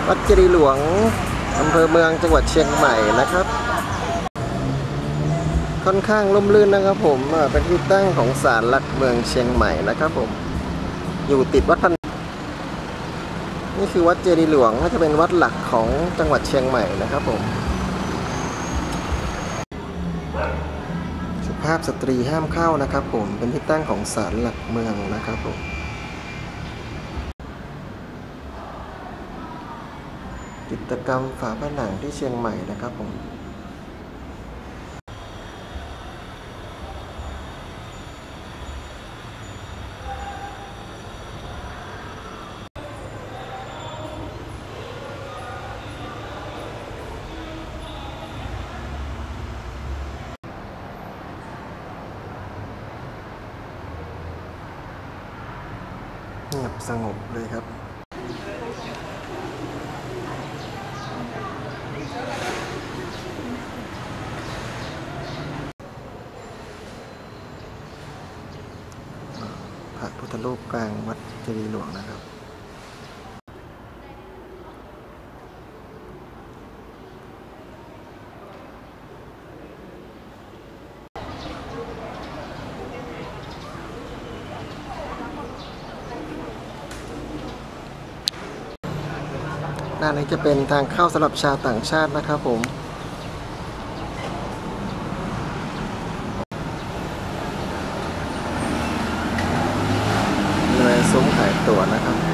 วัดเจดีย์หลวงอำเภอเมืองจังหวัดเชียงใหม่นะครับค่อนข้างร่มรื่นนะครับผมเป็นที่ตั้งของศาลหลักเมืองเชียงใหม่นะครับผมอยู่ติดวัดพันนี่คือวัดเจดีย์หลวงก็จะเป็นวัดหลักของจังหวัดเชียงใหม่นะครับผมสุภาพสตรีห้ามเข้านะครับผมเป็นที่ตั้งของศาลหลักเมืองนะครับผมกิจกรรมฝาผนังที่เชียงใหม่นะครับผมเงียบสงบเลยครับพระพุทธรูปกลางวัดเจดีย์หลวงนะครับด้านนี้จะเป็นทางเข้าสำหรับชาวต่างชาตินะครับผมเลยซุ้มขายตั๋วนะครับ